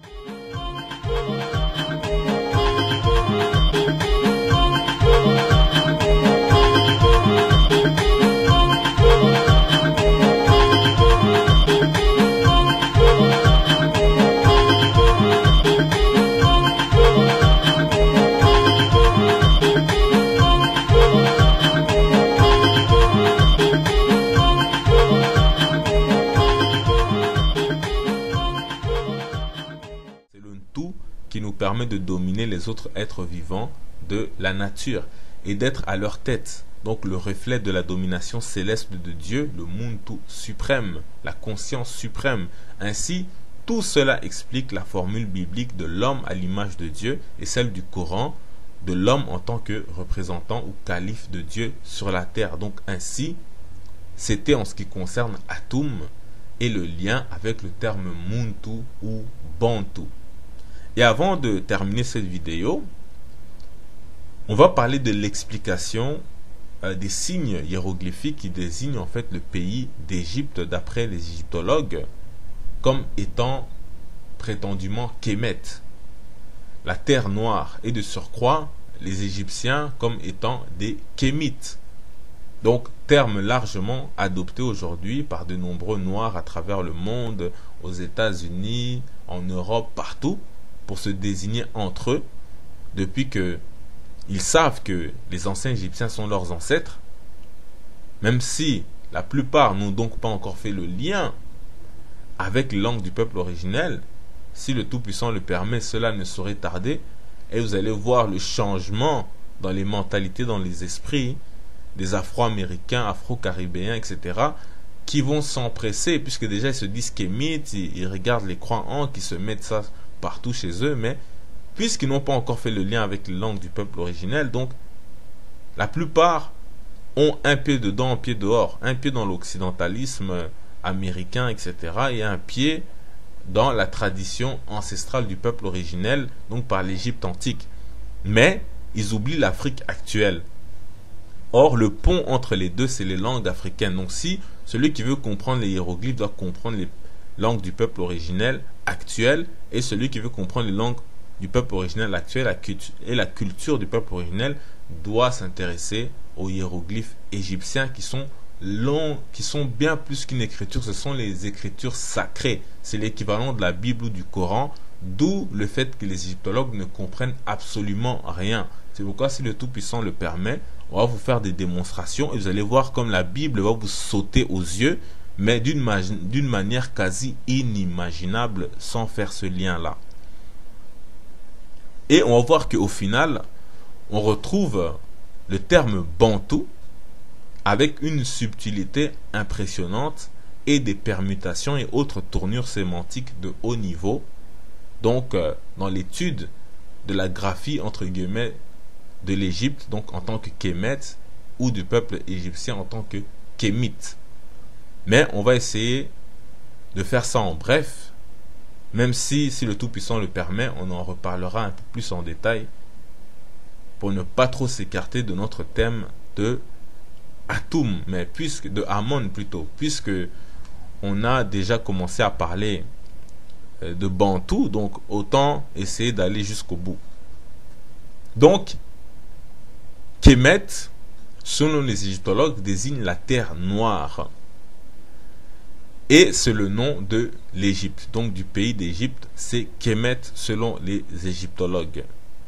Qui nous permet de dominer les autres êtres vivants de la nature et d'être à leur tête. Donc le reflet de la domination céleste de Dieu, le Muntu suprême, la conscience suprême. Ainsi, tout cela explique la formule biblique de l'homme à l'image de Dieu et celle du Coran de l'homme en tant que représentant ou calife de Dieu sur la terre. Donc ainsi, c'était en ce qui concerne Atum et le lien avec le terme Muntu ou Bantu. Et avant de terminer cette vidéo, on va parler de l'explication des signes hiéroglyphiques qui désignent en fait le pays d'Égypte d'après les égyptologues comme étant prétendument Kemet, la terre noire, et de surcroît les Égyptiens comme étant des Kémites. Donc terme largement adopté aujourd'hui par de nombreux noirs à travers le monde, aux États-Unis, en Europe, partout, pour se désigner entre eux, depuis que ils savent que les anciens Égyptiens sont leurs ancêtres, même si la plupart n'ont donc pas encore fait le lien avec les langues du peuple originel. Si le Tout-Puissant le permet, cela ne saurait tarder, et vous allez voir le changement dans les mentalités, dans les esprits des Afro-Américains, Afro-Caribéens, etc., qui vont s'empresser, puisque déjà ils se disent kémites, ils regardent les croyants qui se mettent ça partout chez eux, mais puisqu'ils n'ont pas encore fait le lien avec les langues du peuple originel, donc la plupart ont un pied dedans, un pied dehors, un pied dans l'occidentalisme américain, etc., et un pied dans la tradition ancestrale du peuple originel, donc par l'Égypte antique. Mais ils oublient l'Afrique actuelle. Or, le pont entre les deux, c'est les langues africaines. Donc si celui qui veut comprendre les hiéroglyphes doit comprendre les langues du peuple originel actuel, et celui qui veut comprendre les langues du peuple originel actuel et la culture du peuple originel doit s'intéresser aux hiéroglyphes égyptiens qui sont longs, qui sont bien plus qu'une écriture, ce sont les écritures sacrées. C'est l'équivalent de la Bible ou du Coran, d'où le fait que les égyptologues ne comprennent absolument rien. C'est pourquoi, si le Tout-Puissant le permet, on va vous faire des démonstrations et vous allez voir comme la Bible va vous sauter aux yeux, mais d'une manière quasi inimaginable sans faire ce lien-là. Et on va voir qu'au final, on retrouve le terme Bantu avec une subtilité impressionnante et des permutations et autres tournures sémantiques de haut niveau. Donc, dans l'étude de la graphie, entre guillemets, de l'Égypte, donc en tant que Kémet, ou du peuple égyptien en tant que Kémite. Mais on va essayer de faire ça en bref, même si le Tout-Puissant le permet, on en reparlera un peu plus en détail, pour ne pas trop s'écarter de notre thème de Atum, mais de Amon plutôt, puisque on a déjà commencé à parler de Bantu, donc autant essayer d'aller jusqu'au bout. Donc, Kémet, selon les égyptologues, désigne la terre noire. Et c'est le nom de l'Égypte, donc du pays d'Égypte, c'est Kémet selon les égyptologues.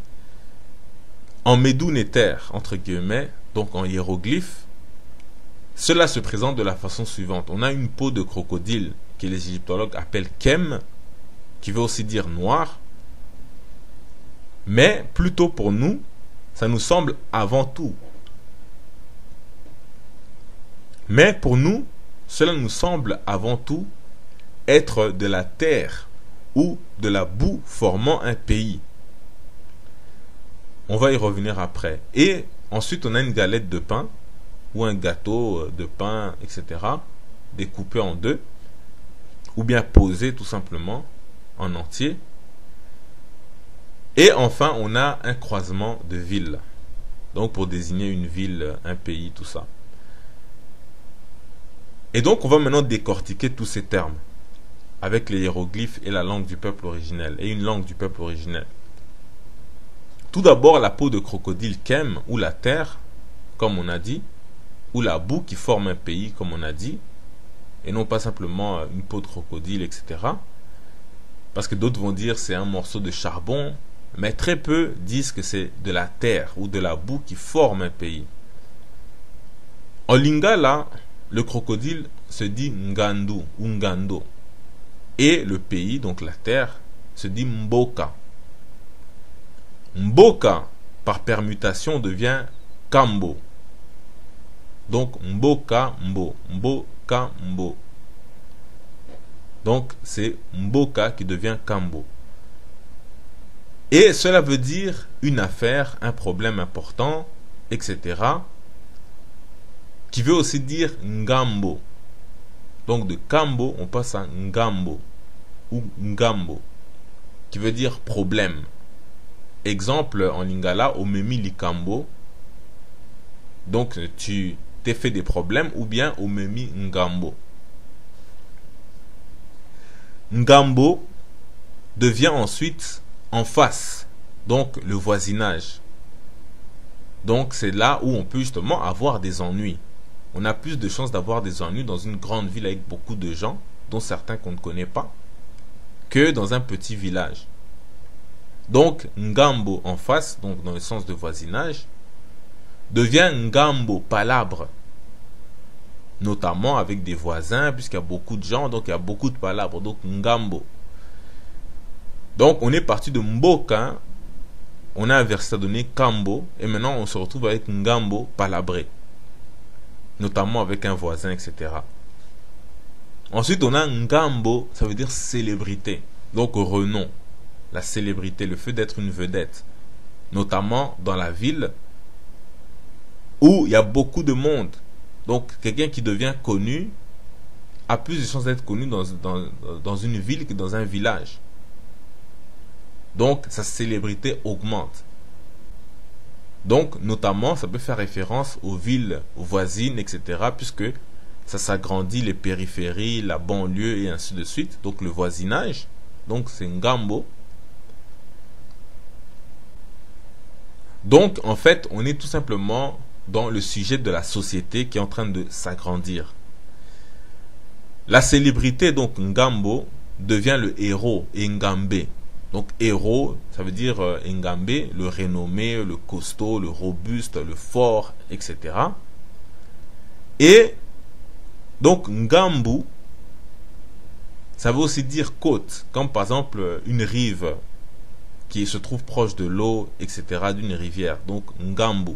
En Médounéter, entre guillemets, donc en hiéroglyphe, cela se présente de la façon suivante. On a une peau de crocodile que les égyptologues appellent Kem, qui veut aussi dire noir. Mais plutôt pour nous, ça nous semble avant tout. Mais pour nous, cela nous semble avant tout être de la terre ou de la boue formant un pays. On va y revenir après. Et ensuite, on a une galette de pain ou un gâteau de pain, etc., découpé en deux, ou bien posé tout simplement en entier. Et enfin, on a un croisement de villes, donc pour désigner une ville, un pays, tout ça. Et donc, on va maintenant décortiquer tous ces termes. avec les hiéroglyphes et la langue du peuple originel, et une langue du peuple originel. Tout d'abord, la peau de crocodile Kem, ou la terre, comme on a dit, ou la boue qui forme un pays, comme on a dit, et non pas simplement une peau de crocodile, etc. Parce que d'autres vont dire c'est un morceau de charbon, mais très peu disent que c'est de la terre ou de la boue qui forme un pays. En lingala, le crocodile se dit Ngandu ou Ngando. Et le pays, donc la terre, se dit Mboka. Mboka, par permutation, devient Kambo. Donc Mboka Mbo. Mboka Mbo. Donc c'est Mboka qui devient Kambo. Et cela veut dire une affaire, un problème important, etc. Qui veut aussi dire Ngambo. Donc de Kambo, on passe à Ngambo ou Ngambo, qui veut dire problème. Exemple en lingala, Omemi Likambo. Donc tu t'es fait des problèmes, ou bien Omemi Ngambo. Ngambo devient ensuite en face, donc le voisinage. Donc c'est là où on peut justement avoir des ennuis. On a plus de chances d'avoir des ennuis dans une grande ville avec beaucoup de gens, dont certains qu'on ne connaît pas, que dans un petit village. Donc Ngambo en face, donc dans le sens de voisinage, devient Ngambo palabre, notamment avec des voisins, puisqu'il y a beaucoup de gens, donc il y a beaucoup de palabres, donc Ngambo. Donc on est parti de Mboka, on a inversé, donné Kambo, et maintenant on se retrouve avec Ngambo palabré, notamment avec un voisin, etc. Ensuite on a Ngambo, ça veut dire célébrité, donc renom, la célébrité, le fait d'être une vedette, notamment dans la ville où il y a beaucoup de monde. Donc quelqu'un qui devient connu a plus de chances d'être connu dans une ville que dans un village. Donc sa célébrité augmente. Donc notamment ça peut faire référence aux villes voisines, etc. puisque ça s'agrandit, les périphéries, la banlieue et ainsi de suite. Donc le voisinage, donc c'est Ngambo. Donc en fait on est tout simplement dans le sujet de la société qui est en train de s'agrandir. La célébrité, donc Ngambo, devient le héros, Ngambe. Donc héros, ça veut dire Ngambe, le renommé, le costaud, le robuste, le fort, etc. Et donc Ngambu, ça veut aussi dire côte, comme par exemple une rive qui se trouve proche de l'eau, etc., d'une rivière. Donc Ngambu.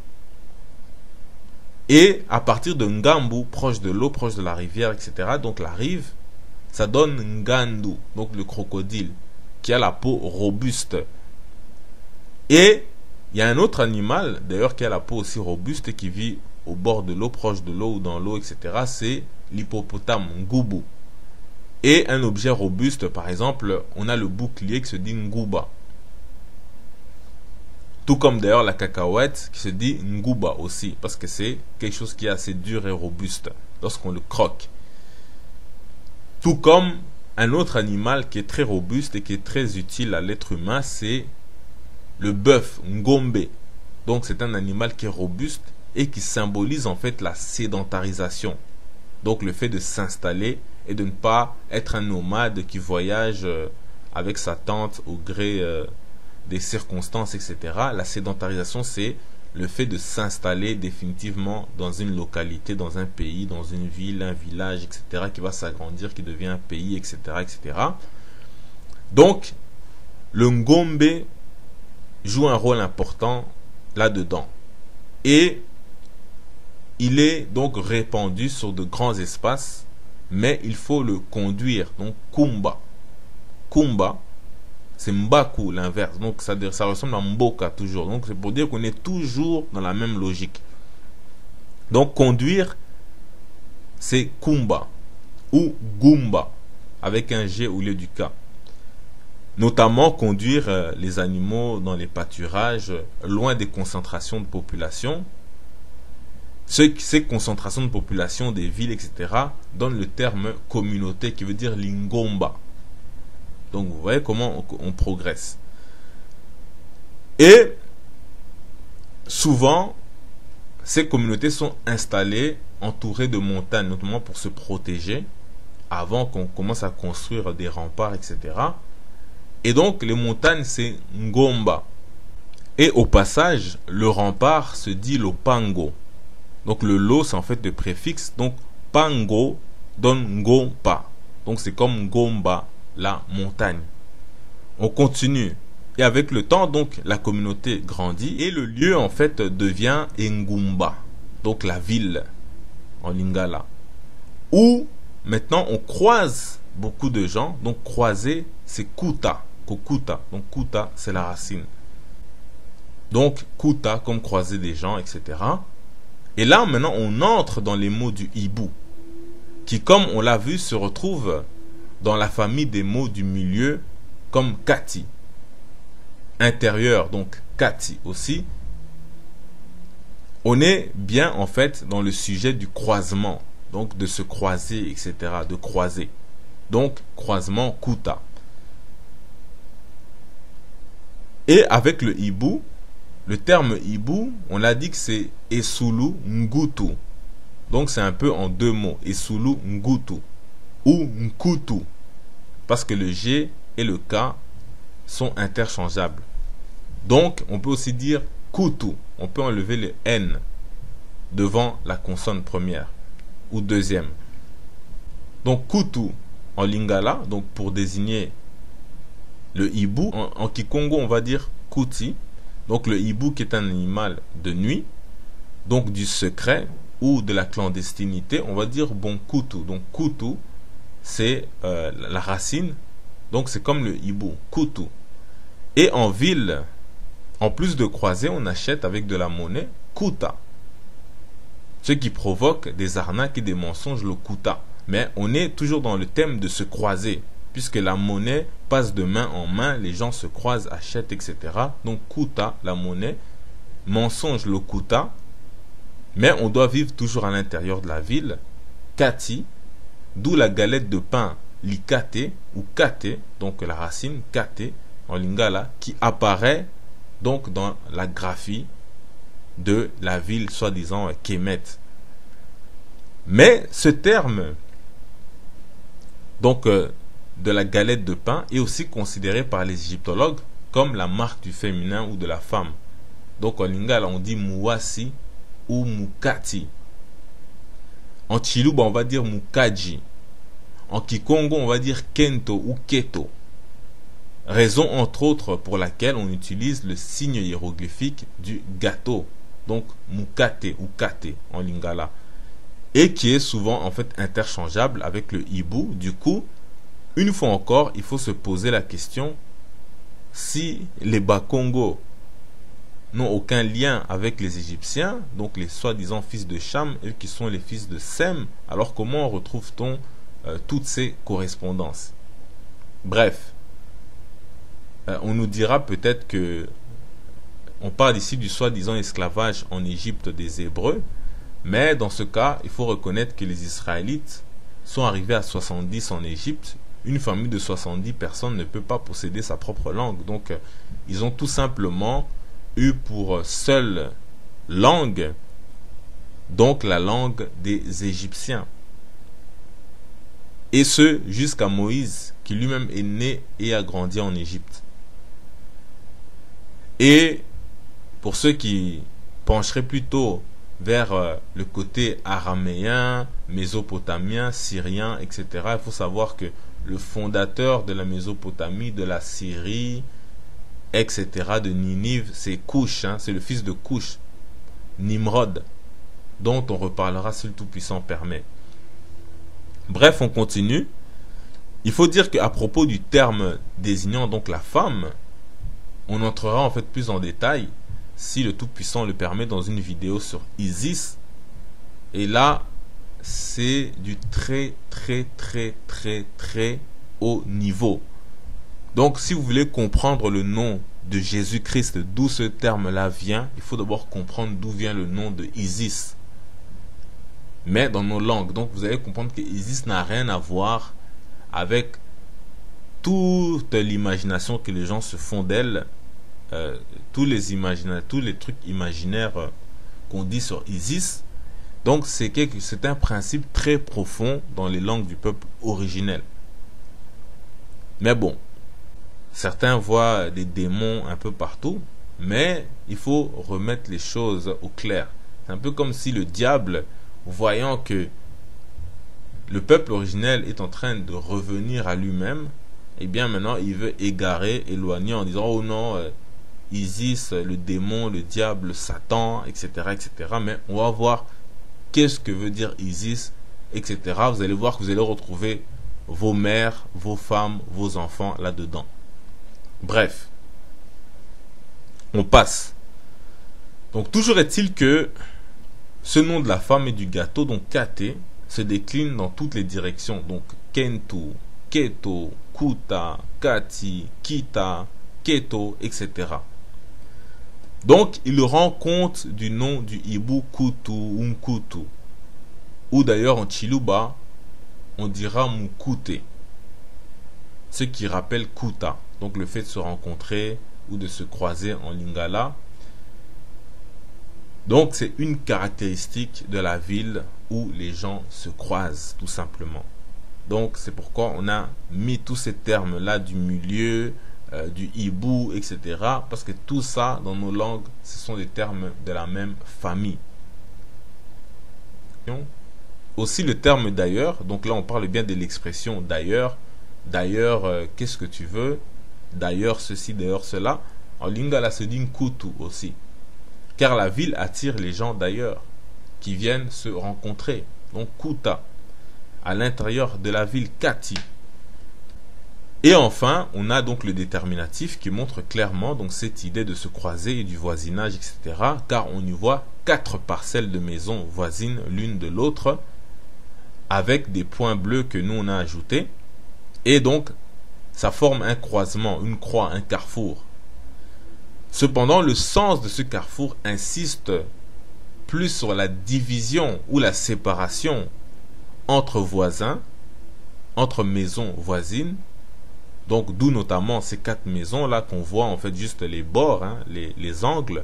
Et à partir de Ngambu, proche de l'eau, proche de la rivière, etc., donc la rive, ça donne Ngandu, donc le crocodile, qui a la peau robuste. Et il y a un autre animal, d'ailleurs, qui a la peau aussi robuste et qui vit au bord de l'eau, proche de l'eau ou dans l'eau, etc., c'est l'hippopotame, Ngubu. Et un objet robuste, par exemple, on a le bouclier qui se dit Nguba. Tout comme d'ailleurs la cacahuète qui se dit Nguba aussi, parce que c'est quelque chose qui est assez dur et robuste lorsqu'on le croque. Tout comme un autre animal qui est très robuste et qui est très utile à l'être humain, c'est le bœuf, Ngombe. Donc c'est un animal qui est robuste et qui symbolise en fait la sédentarisation. Donc le fait de s'installer et de ne pas être un nomade qui voyage avec sa tente au gré des circonstances, etc. La sédentarisation, c'est le fait de s'installer définitivement dans une localité, dans un pays, dans une ville, un village, etc., qui va s'agrandir, qui devient un pays, etc., etc. Donc, le Ngombe joue un rôle important là-dedans. Et il est donc répandu sur de grands espaces, mais il faut le conduire. Donc, Kumba. Kumba, c'est Mbaku, l'inverse. Donc ça ressemble à Mboka toujours. Donc c'est pour dire qu'on est toujours dans la même logique. Donc conduire, c'est Kumba ou Gumba avec un G au lieu du K. Notamment conduire les animaux dans les pâturages loin des concentrations de population. Ces concentrations de population des villes, etc., donnent le terme communauté qui veut dire lingomba. Donc vous voyez comment on progresse. Et souvent, ces communautés sont installées entourées de montagnes, notamment pour se protéger, avant qu'on commence à construire des remparts, etc. Et donc, les montagnes, c'est Ngomba. Et au passage, le rempart se dit Lopango. Donc, le lo, c'est en fait le préfixe. Donc, Pango donne Ngompa. Donc, c'est comme Ngomba, la montagne. On continue. Et avec le temps, donc, la communauté grandit et le lieu, en fait, devient Ngumba. Donc, la ville en lingala. Où, maintenant, on croise beaucoup de gens. Donc, croiser, c'est Kuta. Kokuta. Donc, Kuta, c'est la racine. Donc, Kuta, comme croiser des gens, etc. Et là, maintenant, on entre dans les mots du hibou. Qui, comme on l'a vu, se retrouve dans la famille des mots du milieu, comme Kati. Intérieur, donc Kati aussi. On est bien en fait dans le sujet du croisement, donc de se croiser, etc., de croiser. Donc croisement Kuta. Et avec le hibou, le terme hibou, on l'a dit que c'est Esulu Ngutu. Donc c'est un peu en deux mots, Esulu Ngutu ou Nkutu, parce que le G et le K sont interchangeables. Donc, on peut aussi dire Kutu. On peut enlever le N devant la consonne première ou deuxième. Donc, Kutu en lingala, donc pour désigner le hibou. En kikongo, on va dire Kuti. Donc, le hibou qui est un animal de nuit, donc du secret ou de la clandestinité, on va dire bon Kutu. Donc, Kutu, c'est la racine. Donc, c'est comme le hibou, Kutu. Et en ville, en plus de croiser, on achète avec de la monnaie kuta. Ce qui provoque des arnaques et des mensonges, le kuta. Mais on est toujours dans le thème de se croiser. Puisque la monnaie passe de main en main, les gens se croisent, achètent, etc. Donc kuta, la monnaie, mensonge, le kuta. Mais on doit vivre toujours à l'intérieur de la ville. Kati, d'où la galette de pain, likate ou kate, donc la racine kate en lingala, qui apparaît donc dans la graphie de la ville soi-disant Kemet. Mais ce terme donc de la galette de pain est aussi considéré par les égyptologues comme la marque du féminin ou de la femme. Donc en lingala on dit muwasi ou mukati. En Chiluba on va dire mukaji. En Kikongo on va dire kento ou keto. Raison entre autres pour laquelle on utilise le signe hiéroglyphique du gâteau, donc mukate ou kate en lingala, et qui est souvent en fait interchangeable avec le hibou. Du coup, une fois encore, il faut se poser la question si les Bakongo n'ont aucun lien avec les Égyptiens, donc les soi-disant fils de Cham, eux qui sont les fils de Sem, alors comment retrouve-t-on toutes ces correspondances? Bref. On nous dira peut-être que on parle ici du soi-disant esclavage en Égypte des Hébreux, mais dans ce cas, il faut reconnaître que les Israélites sont arrivés à 70 en Égypte. Une famille de 70 personnes ne peut pas posséder sa propre langue. Donc, ils ont tout simplement eu pour seule langue, donc la langue des Égyptiens. Et ce, jusqu'à Moïse, qui lui-même est né et a grandi en Égypte. Et pour ceux qui pencheraient plutôt vers le côté araméen, mésopotamien, syrien, etc., il faut savoir que le fondateur de la Mésopotamie, de la Syrie, etc., de Ninive, c'est Cush, c'est le fils de Cush, Nimrod, dont on reparlera si le Tout-Puissant permet. Bref, on continue. Il faut dire qu'à propos du terme désignant donc la femme, on entrera en fait plus en détail, si le Tout-Puissant le permet, dans une vidéo sur Isis. Et là, c'est du très haut niveau. Donc, si vous voulez comprendre le nom de Jésus-Christ, d'où ce terme-là vient, il faut d'abord comprendre d'où vient le nom de Isis. mais dans nos langues. Donc vous allez comprendre que Isis n'a rien à voir avec toute l'imagination que les gens se font d'elle, tous les trucs imaginaires qu'on dit sur Isis. Donc c'est un principe très profond dans les langues du peuple originel. Mais bon, certains voient des démons un peu partout, mais il faut remettre les choses au clair. C'est un peu comme si le diable, voyant que le peuple originel est en train de revenir à lui-même, et bien maintenant il veut égarer, éloigner en disant oh non, Isis, le démon, le diable, Satan, etc., etc. Mais on va voir qu'est-ce que veut dire Isis, etc. Vous allez voir que vous allez retrouver vos mères, vos femmes, vos enfants là-dedans. Bref, on passe. Donc toujours est-il que ce nom de la femme et du gâteau, donc Kate, se décline dans toutes les directions. Donc Kentu, Keto, Kuta, Kati, Kita, Keto, etc. Donc il rend compte du nom du hibou Kutu ou Mkutu. Ou d'ailleurs en Chiluba, on dira Mukute. Ce qui rappelle Kuta. Donc le fait de se rencontrer ou de se croiser en lingala. Donc c'est une caractéristique de la ville où les gens se croisent tout simplement. Donc c'est pourquoi on a mis tous ces termes là du milieu, du hibou, etc. Parce que tout ça dans nos langues ce sont des termes de la même famille. Aussi le terme d'ailleurs, donc là on parle bien de l'expression d'ailleurs. D'ailleurs, qu'est-ce que tu veux? D'ailleurs ceci, d'ailleurs cela. En lingala se dit Nkutu aussi. Car la ville attire les gens d'ailleurs, qui viennent se rencontrer. Donc Kuta, à l'intérieur de la ville Kati. Et enfin, on a donc le déterminatif qui montre clairement donc cette idée de se croiser et du voisinage, etc. Car on y voit 4 parcelles de maisons voisines l'une de l'autre, avec des points bleus que nous on a ajoutés. Et donc, ça forme un croisement, une croix, un carrefour. Cependant, le sens de ce carrefour insiste plus sur la division ou la séparation entre voisins, entre maisons voisines. Donc, d'où notamment ces 4 maisons-là qu'on voit en fait juste les bords, hein, les angles.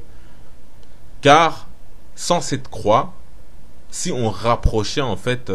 Car, sans cette croix, si on rapprochait en fait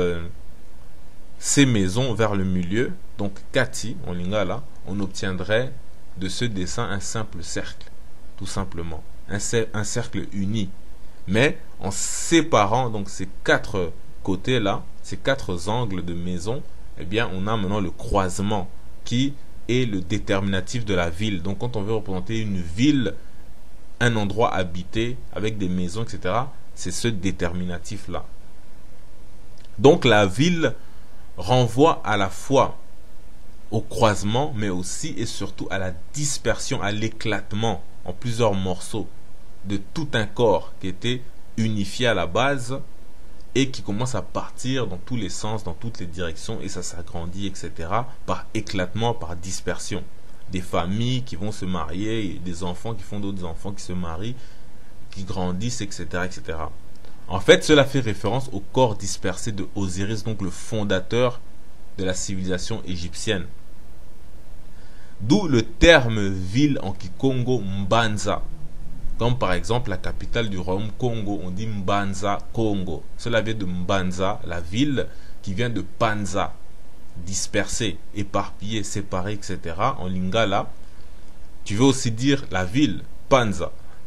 ces maisons vers le milieu, donc Kati, en lingala, on obtiendrait de ce dessin un simple cercle. Tout simplement, un cercle uni, mais en séparant donc ces 4 côtés là, ces 4 angles de maison, eh bien on a maintenant le croisement qui est le déterminatif de la ville. Donc quand on veut représenter une ville, un endroit habité avec des maisons, etc., c'est ce déterminatif là. Donc la ville renvoie à la fois au croisement, mais aussi et surtout à la dispersion, à l'éclatement en plusieurs morceaux de tout un corps qui était unifié à la base et qui commence à partir dans tous les sens, dans toutes les directions, et ça s'agrandit, etc. par éclatement, par dispersion. Des familles qui vont se marier, des enfants qui font d'autres enfants qui se marient, qui grandissent, etc., etc. En fait, cela fait référence au corps dispersé de Osiris, donc le fondateur de la civilisation égyptienne. D'où le terme ville en Kikongo Mbanza. Comme par exemple la capitale du royaume Congo, on dit Mbanza Congo. Cela vient de Mbanza, la ville, qui vient de Panza, dispersé, éparpillé, séparé, etc. En lingala, tu veux aussi dire la ville, Panza.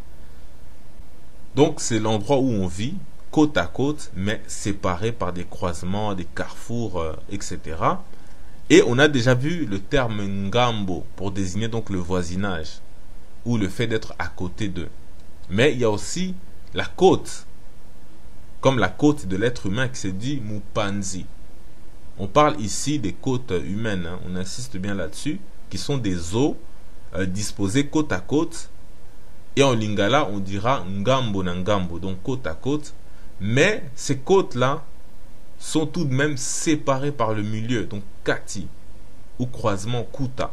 Donc c'est l'endroit où on vit, côte à côte, mais séparé par des croisements, des carrefours, etc. Et on a déjà vu le terme Ngambo pour désigner donc le voisinage ou le fait d'être à côté d'eux. Mais il y a aussi la côte, comme la côte de l'être humain qui se dit Mupanzi. On parle ici des côtes humaines, hein, on insiste bien là-dessus, qui sont des eaux disposées côte à côte. Et en lingala, on dira Ngambo na Ngambo, donc côte à côte. Mais ces côtes-là sont tout de même séparées par le milieu, donc Kati, ou croisement Kuta.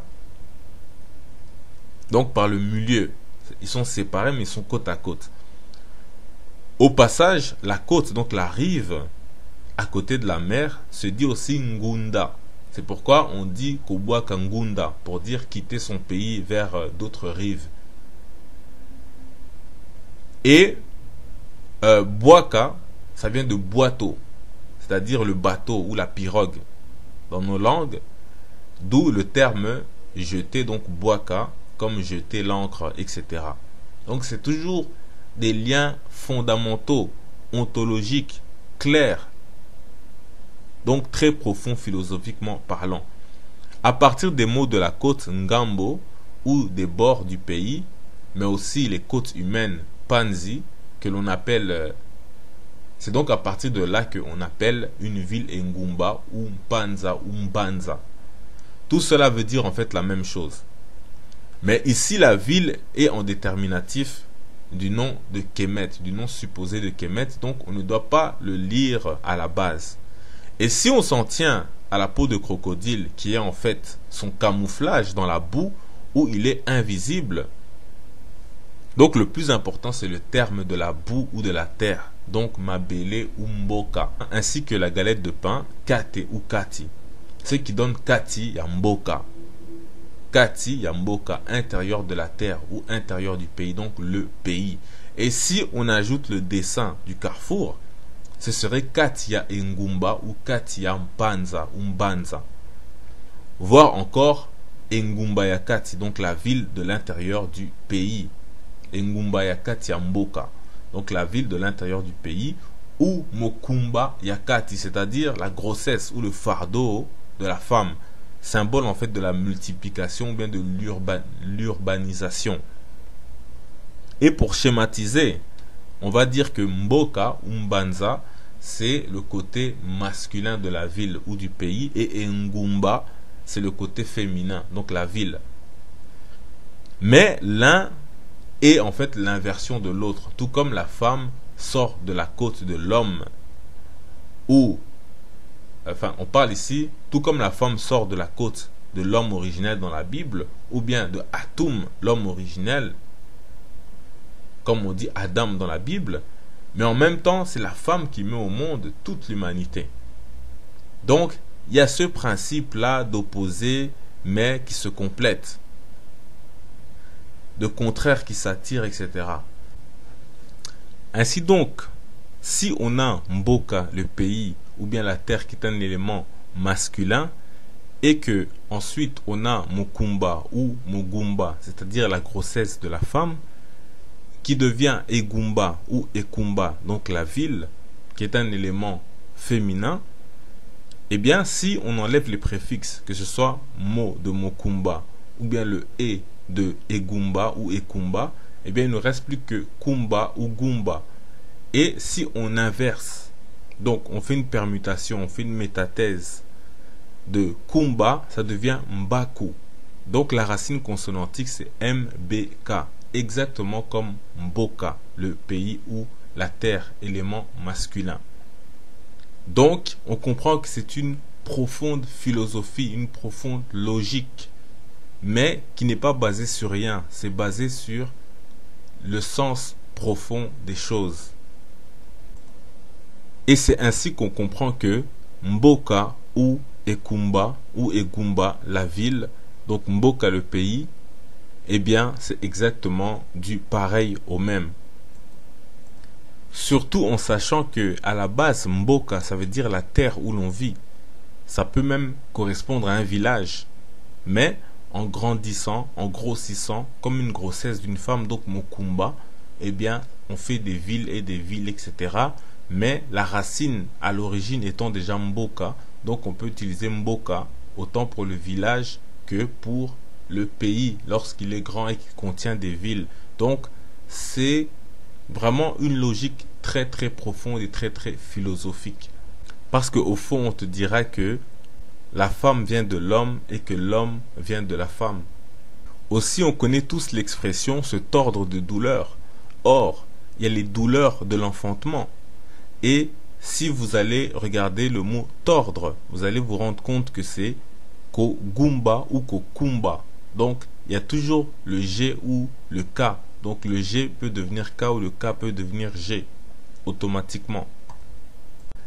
Donc par le milieu, ils sont séparés mais ils sont côte à côte. Au passage, la côte, donc la rive, à côté de la mer se dit aussi Ngunda. C'est pourquoi on dit Kobwaka Ngunda, pour dire quitter son pays vers d'autres rives. Et Bwaka, ça vient de boiteau, c'est-à-dire le bateau ou la pirogue dans nos langues, d'où le terme jeter, donc Bwaka, comme jeter l'ancre, etc. Donc c'est toujours des liens fondamentaux, ontologiques, clairs, donc très profonds philosophiquement parlant. À partir des mots de la côte Ngambo ou des bords du pays, mais aussi les côtes humaines Panzi, que l'on appelle, c'est donc à partir de là qu'on appelle une ville Ngumba ou Mpanza ou Mbanza. Tout cela veut dire en fait la même chose. Mais ici la ville est en déterminatif du nom de Kemet, du nom supposé de Kemet, donc on ne doit pas le lire à la base. Et si on s'en tient à la peau de crocodile, qui est en fait son camouflage dans la boue, où il est invisible, donc le plus important c'est le terme de la boue ou de la terre, donc Mabele ou Mboka, ainsi que la galette de pain, Kate ou Kati, ce qui donne Kati Yamboka. Kati Yamboka, intérieur de la terre ou intérieur du pays, donc le pays. Et si on ajoute le dessin du carrefour, ce serait Katia Ngumba ou Katia Mpanza ou Mbanza. Voire encore Ngumba Yakati, donc la ville de l'intérieur du pays. Ngumba Yakati Mboka, donc la ville de l'intérieur du pays, ou Mokumba Yakati, c'est-à-dire la grossesse ou le fardeau de la femme, symbole en fait de la multiplication ou bien de l'urbanisation. Et pour schématiser, on va dire que Mboka ou Mbanza, c'est le côté masculin de la ville ou du pays, et Ngumba, c'est le côté féminin, donc la ville. Mais l'un est en fait l'inversion de l'autre, tout comme la femme sort de la côte de l'homme, ou enfin on parle ici, tout comme la femme sort de la côte de l'homme originel dans la Bible, ou bien de Atum, l'homme originel, comme on dit Adam dans la Bible, mais en même temps c'est la femme qui met au monde toute l'humanité. Donc il y a ce principe là d'opposé mais qui se complète, de contraires qui s'attirent, etc. Ainsi donc, si on a Mboka, le pays, ou bien la terre qui est un élément masculin, et que ensuite on a Mokumba ou Mogumba, c'est-à-dire la grossesse de la femme, qui devient Egumba ou Ekumba, donc la ville, qui est un élément féminin, eh bien si on enlève les préfixes, que ce soit Mo de Mokumba, ou bien le E de Egumba ou Ekumba, eh bien il ne reste plus que Kumba ou Gumba. Et si on inverse, donc on fait une permutation, on fait une métathèse de Kumba, ça devient Mbaku. Donc la racine consonantique c'est MBK, exactement comme Mboka, le pays ou la terre, élément masculin. Donc on comprend que c'est une profonde philosophie, une profonde logique, mais qui n'est pas basée sur rien, c'est basé sur le sens profond des choses. Et c'est ainsi qu'on comprend que Mboka ou Ekumba ou Egumba, la ville, donc Mboka le pays, eh bien c'est exactement du pareil au même. Surtout en sachant que à la base Mboka ça veut dire la terre où l'on vit. Ça peut même correspondre à un village. Mais en grandissant, en grossissant, comme une grossesse d'une femme, donc Mokumba, eh bien on fait des villes, etc. Mais la racine à l'origine étant déjà Mboka, donc on peut utiliser Mboka autant pour le village que pour le pays lorsqu'il est grand et qu'il contient des villes. Donc c'est vraiment une logique très très profonde et très très philosophique. Parce qu'au fond on te dira que la femme vient de l'homme et que l'homme vient de la femme. Aussi on connaît tous l'expression se tordre de douleur. Or, il y a les douleurs de l'enfantement. Et si vous allez regarder le mot tordre, vous allez vous rendre compte que c'est Kogumba ou Kokumba. Donc, il y a toujours le G ou le K. Donc, le G peut devenir K ou le K peut devenir G automatiquement.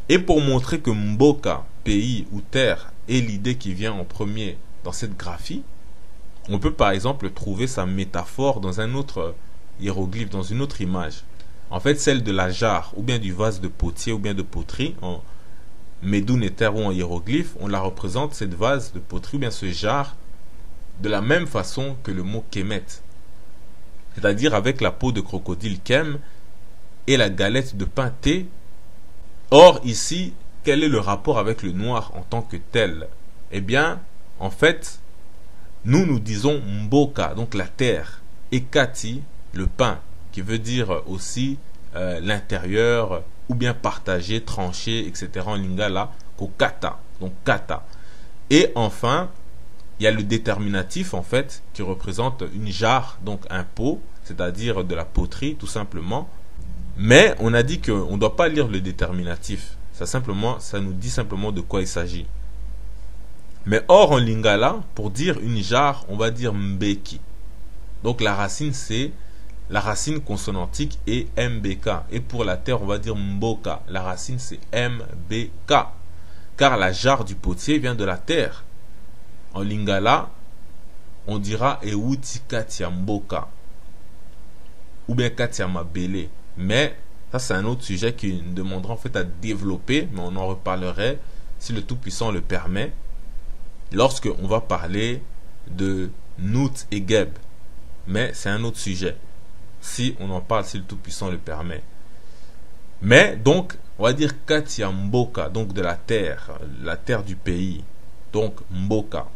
Et pour montrer que Mboka, pays ou terre, est l'idée qui vient en premier dans cette graphie, on peut par exemple trouver sa métaphore dans un autre hiéroglyphe, dans une autre image. En fait, celle de la jarre, ou bien du vase de potier, ou bien de poterie, en médoune et terre ou en hiéroglyphe, on la représente, cette vase de poterie, ou bien ce jarre, de la même façon que le mot Kemet. C'est-à-dire avec la peau de crocodile Kem et la galette de pain Thé. Or, ici, quel est le rapport avec le noir en tant que tel? Eh bien, en fait, nous disons Mboka, donc la terre, et Kati, le pain, qui veut dire aussi l'intérieur, ou bien partagé, tranché, etc. en lingala, Kokata, donc Kata. Et enfin, il y a le déterminatif, en fait, qui représente une jarre, donc un pot, c'est-à-dire de la poterie, tout simplement. Mais on a dit qu'on ne doit pas lire le déterminatif. Ça nous dit simplement de quoi il s'agit. Mais or, en lingala, pour dire une jarre, on va dire mbeki. Donc la racine, c'est la racine consonantique est mbk. Et pour la terre, on va dire mboka. La racine, c'est mbk. Car la jarre du potier vient de la terre. En lingala, on dira ewuti katia mboka. Ou bien katia mabele. Mais ça, c'est un autre sujet qui nous demandera en fait à développer. Mais on en reparlerait si le Tout-Puissant le permet. Lorsque on va parler de Nout et Geb. Mais c'est un autre sujet. Si on en parle, si le Tout-Puissant le permet. Mais donc, on va dire Katia Mboka, donc de la terre du pays. Donc Mboka.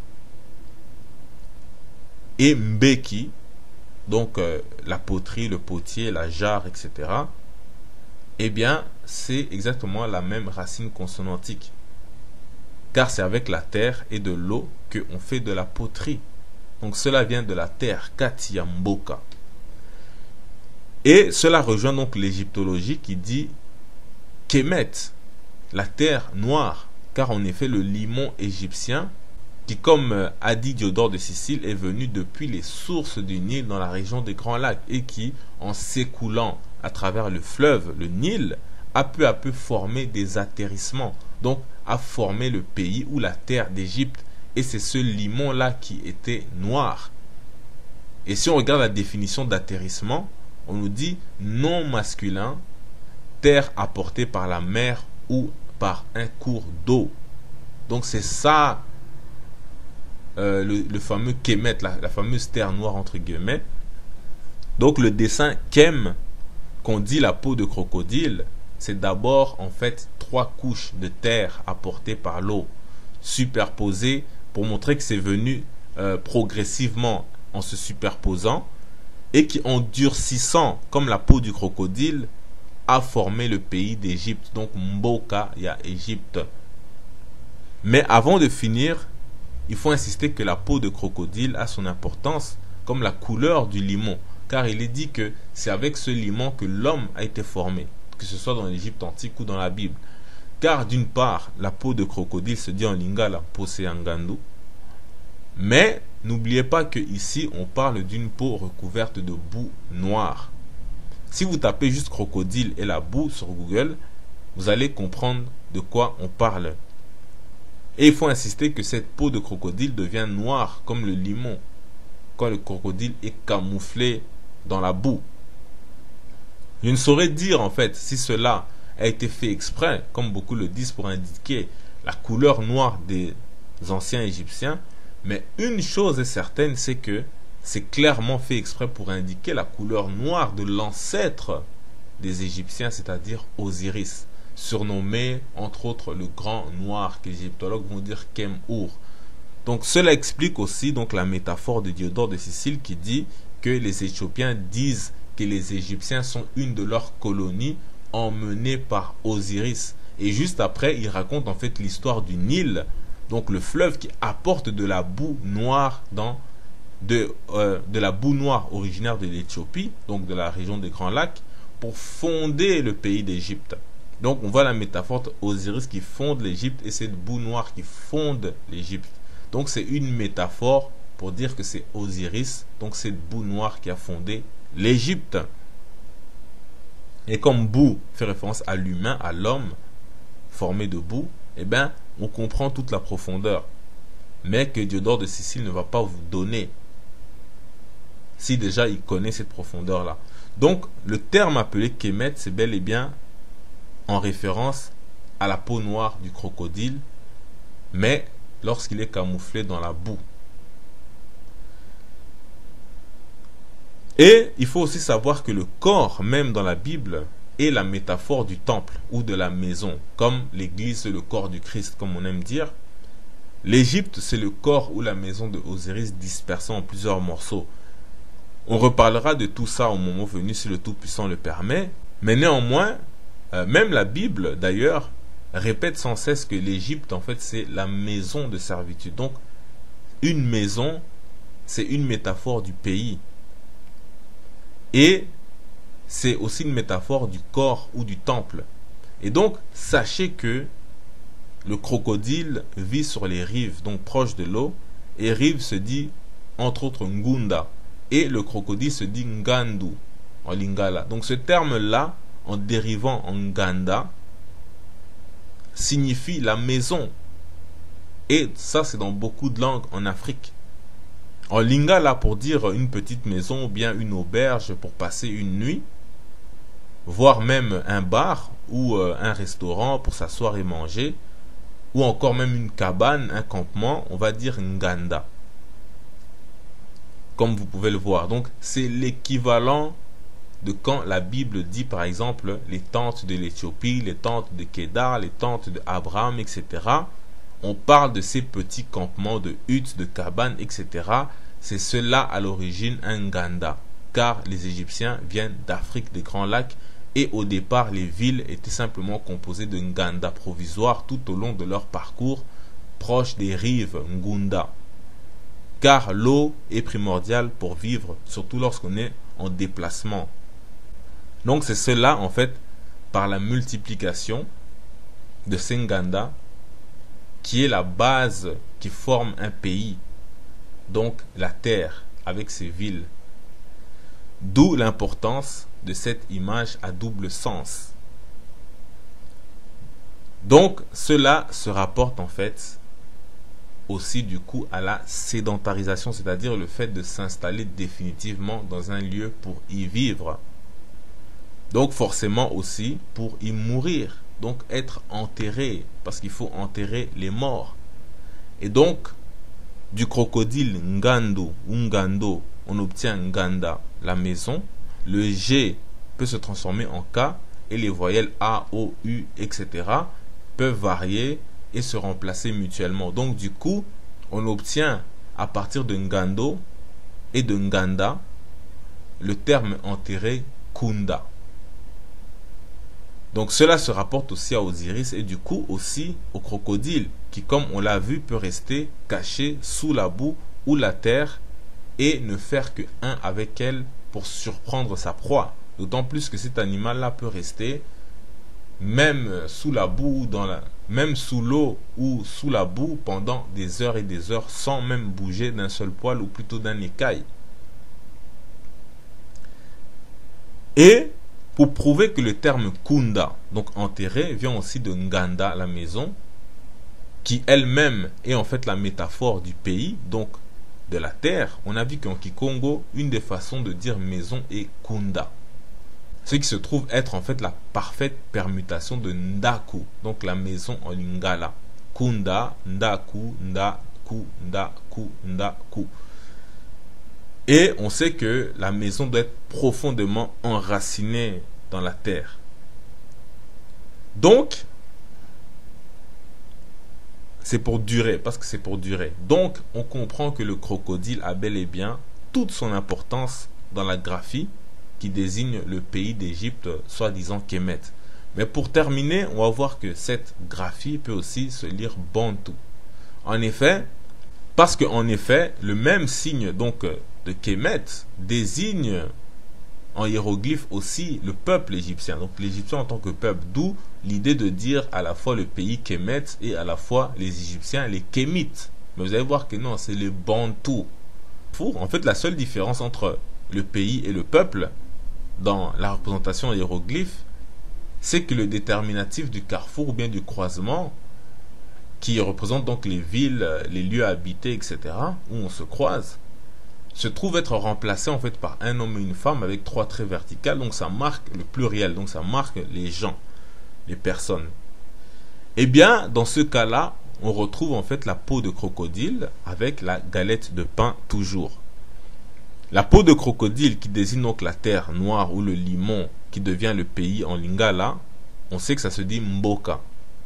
Et Mbeki, donc la poterie, le potier, la jarre, etc. Eh bien, c'est exactement la même racine consonantique. Car c'est avec la terre et de l'eau qu'on fait de la poterie. Donc cela vient de la terre, Katia Mboka. Et cela rejoint donc l'égyptologie qui dit Kemet, la terre noire. Car en effet, le limon égyptien, qui comme a dit Diodore de Sicile, est venu depuis les sources du Nil dans la région des Grands Lacs et qui, en s'écoulant à travers le fleuve, le Nil, a peu à peu formé des atterrissements. Donc, a formé le pays ou la terre d'Égypte. Et c'est ce limon-là qui était noir. Et si on regarde la définition d'atterrissement, on nous dit non masculin, terre apportée par la mer ou par un cours d'eau. Donc c'est ça le fameux Kemet, la fameuse terre noire entre guillemets. Donc le dessin Kem, qu'on dit la peau de crocodile, c'est d'abord en fait 3 couches de terre apportées par l'eau, superposées pour montrer que c'est venu progressivement en se superposant et qui en durcissant comme la peau du crocodile a formé le pays d'Égypte. Donc Mboka, il y a Égypte. Mais avant de finir, il faut insister que la peau de crocodile a son importance comme la couleur du limon, car il est dit que c'est avec ce limon que l'homme a été formé, que ce soit dans l'Égypte antique ou dans la Bible. Car d'une part, la peau de crocodile se dit en lingala poseangandu, mais n'oubliez pas que ici on parle d'une peau recouverte de boue noire. Si vous tapez juste crocodile et la boue sur Google, vous allez comprendre de quoi on parle. Et il faut insister que cette peau de crocodile devient noire comme le limon quand le crocodile est camouflé dans la boue. Je ne saurais dire en fait si cela a été fait exprès, comme beaucoup le disent, pour indiquer la couleur noire des anciens Égyptiens, mais une chose est certaine, c'est que c'est clairement fait exprès pour indiquer la couleur noire de l'ancêtre des Égyptiens, c'est-à-dire Osiris, surnommé entre autres le grand noir, que les égyptologues vont dire Kem-Ur. Donc cela explique aussi donc la métaphore de Diodore de Sicile qui dit que les Éthiopiens disent que les Égyptiens sont une de leurs colonies emmenées par Osiris. Et juste après, il raconte en fait l'histoire du Nil, donc le fleuve qui apporte de la boue noire de la boue noire originaire de l'Éthiopie, donc de la région des Grands Lacs, pour fonder le pays d'Égypte. Donc on voit la métaphore d'Osiris qui fonde l'Égypte et cette boue noire qui fonde l'Égypte. Donc c'est une métaphore pour dire que c'est Osiris, donc cette boue noire qui a fondé l'Égypte. Et comme boue fait référence à l'humain, à l'homme, formé de boue, eh bien, on comprend toute la profondeur. Mais que Diodore de Sicile ne va pas vous donner, si déjà il connaît cette profondeur-là. Donc, le terme appelé Kemet, c'est bel et bien en référence à la peau noire du crocodile, mais lorsqu'il est camouflé dans la boue. Et il faut aussi savoir que le corps, même dans la Bible, est la métaphore du temple ou de la maison, comme l'église c'est le corps du Christ, comme on aime dire. L'Égypte, c'est le corps ou la maison de Osiris dispersé en plusieurs morceaux. On reparlera de tout ça au moment venu si le Tout-Puissant le permet. Mais néanmoins, même la Bible, d'ailleurs, répète sans cesse que l'Égypte, en fait, c'est la maison de servitude. Donc, une maison, c'est une métaphore du pays. Et c'est aussi une métaphore du corps ou du temple. Et donc, sachez que le crocodile vit sur les rives, donc proche de l'eau. Et rive se dit, entre autres, Ngunda. Et le crocodile se dit Ngandu, en lingala. Donc ce terme-là, en dérivant en Nganda, signifie la maison. Et ça, c'est dans beaucoup de langues en Afrique. En lingala, pour dire une petite maison ou bien une auberge pour passer une nuit, voire même un bar ou un restaurant pour s'asseoir et manger, ou encore même une cabane, un campement, on va dire Nganda. Comme vous pouvez le voir. Donc, c'est l'équivalent de quand la Bible dit, par exemple, les tentes de l'Éthiopie, les tentes de Kédar, les tentes d'Abraham, etc. On parle de ces petits campements de huttes, de cabanes, etc. C'est cela à l'origine un Nganda, car les Égyptiens viennent d'Afrique des Grands Lacs et au départ, les villes étaient simplement composées de Nganda provisoires tout au long de leur parcours proche des rives Ngunda. Car l'eau est primordiale pour vivre, surtout lorsqu'on est en déplacement. Donc c'est cela, en fait, par la multiplication de ces Nganda, qui est la base qui forme un pays, donc la terre, avec ses villes. D'où l'importance de cette image à double sens. Donc cela se rapporte en fait aussi du coup à la sédentarisation, c'est-à-dire le fait de s'installer définitivement dans un lieu pour y vivre. Donc forcément aussi pour y mourir, donc être enterré, parce qu'il faut enterrer les morts. Et donc du crocodile Ngandu ou Ngando, on obtient Nganda, la maison. Le G peut se transformer en K et les voyelles A, O, U, etc. peuvent varier et se remplacer mutuellement. Donc du coup, on obtient à partir de Ngando et de Nganda le terme enterré Kunda. Donc cela se rapporte aussi à Osiris et du coup aussi au crocodile qui, comme on l'a vu, peut rester caché sous la boue ou la terre et ne faire que un avec elle pour surprendre sa proie. D'autant plus que cet animal-là peut rester même sous la boue, même sous l'eau ou sous la boue pendant des heures et des heures sans même bouger d'un seul poil ou plutôt d'un écaille. Et pour prouver que le terme Kunda, donc enterré, vient aussi de Nganda, la maison, qui elle-même est en fait la métaphore du pays, donc de la terre, on a vu qu'en Kikongo, une des façons de dire maison est Kunda. Ce qui se trouve être en fait la parfaite permutation de Ndaku, donc la maison en lingala. Kunda, Ndaku, Ndaku, Ndaku, Ndaku. Et on sait que la maison doit être profondément enracinée dans la terre. Donc, c'est pour durer, parce que c'est pour durer. Donc, on comprend que le crocodile a bel et bien toute son importance dans la graphie qui désigne le pays d'Égypte, soi-disant Kemet. Mais pour terminer, on va voir que cette graphie peut aussi se lire Bantu. En effet, parce qu'en effet, le même signe donc de Kemet désigne en hiéroglyphe aussi le peuple égyptien. Donc l'Égyptien en tant que peuple, d'où l'idée de dire à la fois le pays Kemet et à la fois les Égyptiens, les Kémites. Mais vous allez voir que non, c'est les Bantous. En fait, la seule différence entre le pays et le peuple dans la représentation hiéroglyphe, c'est que le déterminatif du carrefour ou bien du croisement, qui représente donc les villes, les lieux habités, etc., où on se croise, se trouve être remplacé en fait par un homme et une femme avec 3 traits verticales. Donc ça marque le pluriel, donc ça marque les gens, les personnes. Eh bien, dans ce cas-là, on retrouve en fait la peau de crocodile avec la galette de pain toujours. La peau de crocodile qui désigne donc la terre noire ou le limon qui devient le pays en lingala, on sait que ça se dit mboka.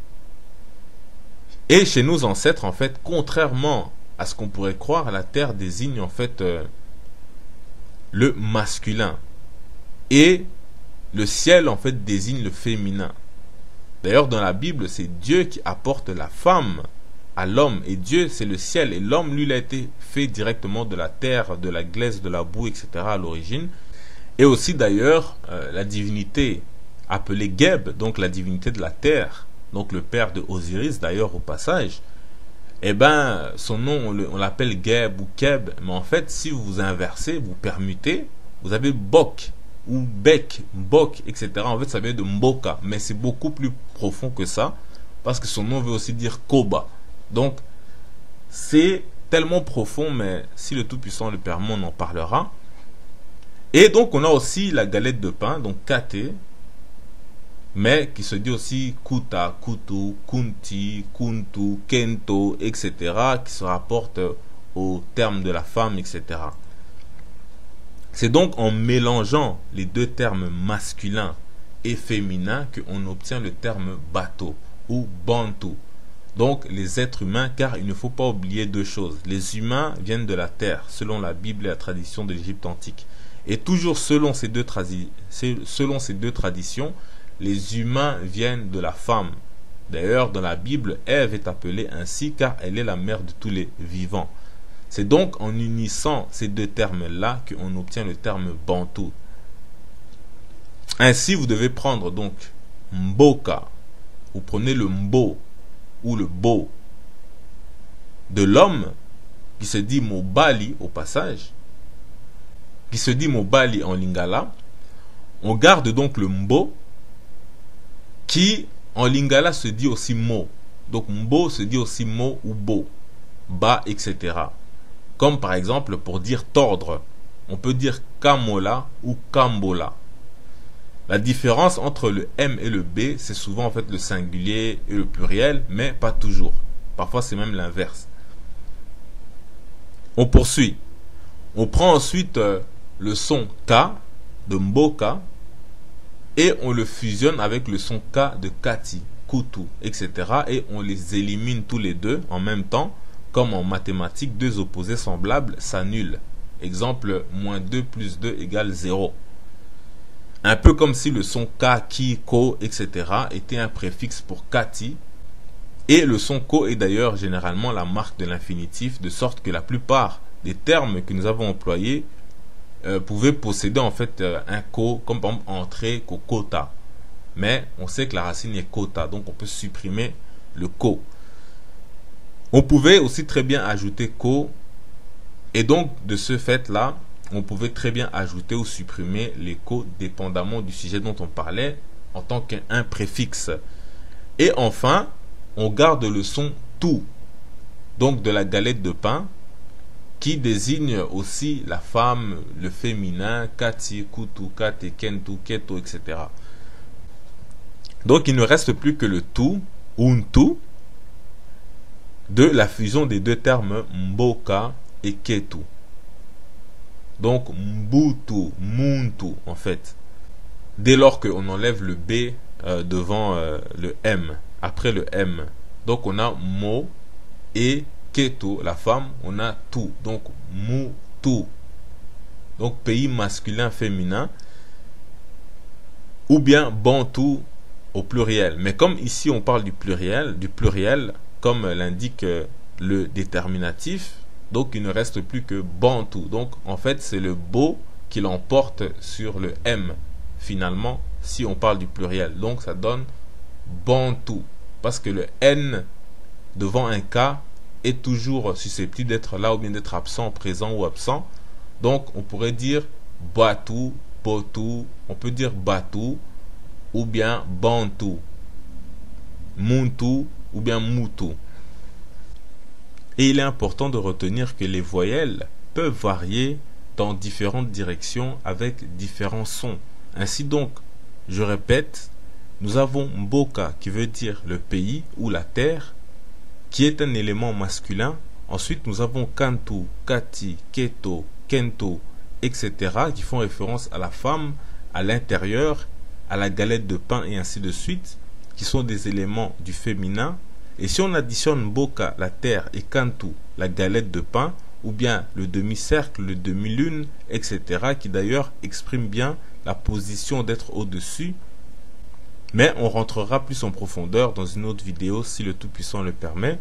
Et chez nos ancêtres, en fait, contrairement à ce qu'on pourrait croire, la terre désigne en fait le masculin. Et le ciel en fait désigne le féminin. D'ailleurs, dans la Bible, c'est Dieu qui apporte la femme à l'homme. Et Dieu, c'est le ciel. Et l'homme, lui, il a été fait directement de la terre, de la glaise, de la boue, etc. à l'origine. Et aussi, d'ailleurs, la divinité appelée Geb, donc la divinité de la terre, donc le père de Osiris, d'ailleurs, au passage, eh ben, son nom, on l'appelle Geb ou Keb. Mais en fait, si vous inversez, vous permutez, vous avez Bok ou Bek, Bok, etc. En fait, ça vient de Mboka, mais c'est beaucoup plus profond que ça, parce que son nom veut aussi dire Koba. Donc, c'est tellement profond, mais si le Tout-Puissant le permet, on en parlera. Et donc, on a aussi la galette de pain, donc Kate, mais qui se dit aussi Kuta, Kutu, Kunti, Kuntu, Kento, etc., qui se rapporte au terme de la femme, etc. C'est donc en mélangeant les deux termes masculins et féminins qu'on obtient le terme bateau ou bantu. Donc les êtres humains, car il ne faut pas oublier 2 choses. Les humains viennent de la terre, selon la Bible et la tradition de l'Égypte antique. Et toujours selon ces deux traditions, les humains viennent de la femme. D'ailleurs, dans la Bible, Ève est appelée ainsi car elle est la mère de tous les vivants. C'est donc en unissant ces 2 termes-là qu'on obtient le terme bantu. Ainsi, vous devez prendre donc mboka. Vous prenez le mbo ou le bo de l'homme qui se dit mobali au passage, qui se dit mobali en lingala. On garde donc le mbo qui en lingala se dit aussi mo. Donc mbo se dit aussi mo ou bo, ba, etc. Comme par exemple pour dire tordre, on peut dire kamola ou kambola. La différence entre le M et le B, c'est souvent en fait le singulier et le pluriel, mais pas toujours. Parfois c'est même l'inverse. On poursuit. On prend ensuite le son K de Mboka et on le fusionne avec le son K de Kati, Kutu, etc. Et on les élimine tous les deux en même temps. Comme en mathématiques, 2 opposés semblables s'annulent. Exemple, -2 plus 2 égale 0. Un peu comme si le son K, Ki, Ko, etc. était un préfixe pour Kati. Et le son Ko est d'ailleurs généralement la marque de l'infinitif, de sorte que la plupart des termes que nous avons employés pouvaient posséder en fait un Ko, comme par exemple entrée, Kokota. Mais on sait que la racine est Kota, donc on peut supprimer le Ko. On pouvait aussi très bien ajouter ko, et donc de ce fait-là, on pouvait très bien ajouter ou supprimer les ko dépendamment du sujet dont on parlait en tant qu'un préfixe. Et enfin, on garde le son tu, donc de la galette de pain, qui désigne aussi la femme, le féminin, kati, kutu, kate, kentu, keto, etc. Donc il ne reste plus que le tu, untu, de la fusion des 2 termes mboka et ketu. Donc mbutu, muntu en fait. Dès lors qu'on enlève le B devant le M, après le M. Donc on a mo et ketu, la femme, on a tu. Donc mutu. Donc pays masculin, féminin. Ou bien bantu au pluriel. Mais comme ici on parle du pluriel, comme l'indique le déterminatif, donc il ne reste plus que bantu. Donc en fait c'est le bo qui l'emporte sur le M finalement si on parle du pluriel. Donc ça donne bantu parce que le N devant un K est toujours susceptible d'être là ou bien d'être absent, présent ou absent. Donc on pourrait dire batu, botu, on peut dire batu, ou bien Bantu, Muntu ou bien Mutu. Et il est important de retenir que les voyelles peuvent varier dans différentes directions avec différents sons. Ainsi donc, je répète, nous avons Mboka qui veut dire le pays ou la terre, qui est un élément masculin. Ensuite, nous avons Kantu, Kati, Keto, Kento, etc. qui font référence à la femme, à l'intérieur, à la galette de pain et ainsi de suite, qui sont des éléments du féminin. Et si on additionne Mboka, la terre, et Kantu, la galette de pain, ou bien le demi-cercle, le demi-lune, etc., qui d'ailleurs exprime bien la position d'être au-dessus. Mais on rentrera plus en profondeur dans une autre vidéo si le Tout-Puissant le permet.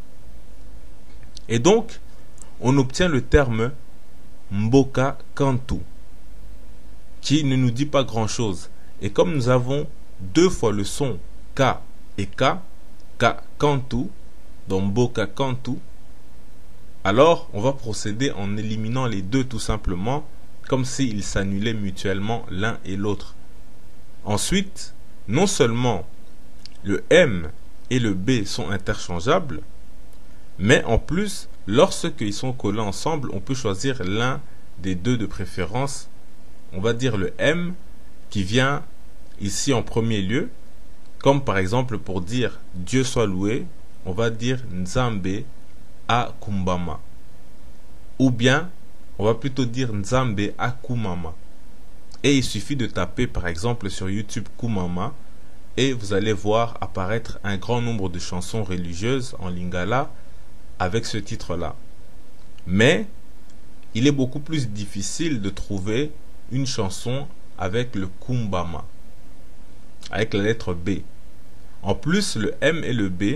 Et donc, on obtient le terme Mboka Kantu, qui ne nous dit pas grand-chose. Et comme nous avons deux fois le son K et K Kantu, dans Mboka Kantu, alors on va procéder en éliminant les deux tout simplement, comme s'ils s'annulaient mutuellement l'un et l'autre. Ensuite, non seulement le M et le B sont interchangeables, mais en plus, lorsqu'ils sont collés ensemble, on peut choisir l'un des deux de préférence. On va dire le M qui vient ici en premier lieu, comme par exemple pour dire Dieu soit loué, on va dire Nzambe a Kumbama. Ou bien, on va plutôt dire Nzambe a Kumama. Et il suffit de taper par exemple sur YouTube Kumama et vous allez voir apparaître un grand nombre de chansons religieuses en lingala avec ce titre-là. Mais il est beaucoup plus difficile de trouver une chanson avec le Kumbama, avec la lettre B. En plus, le M et le B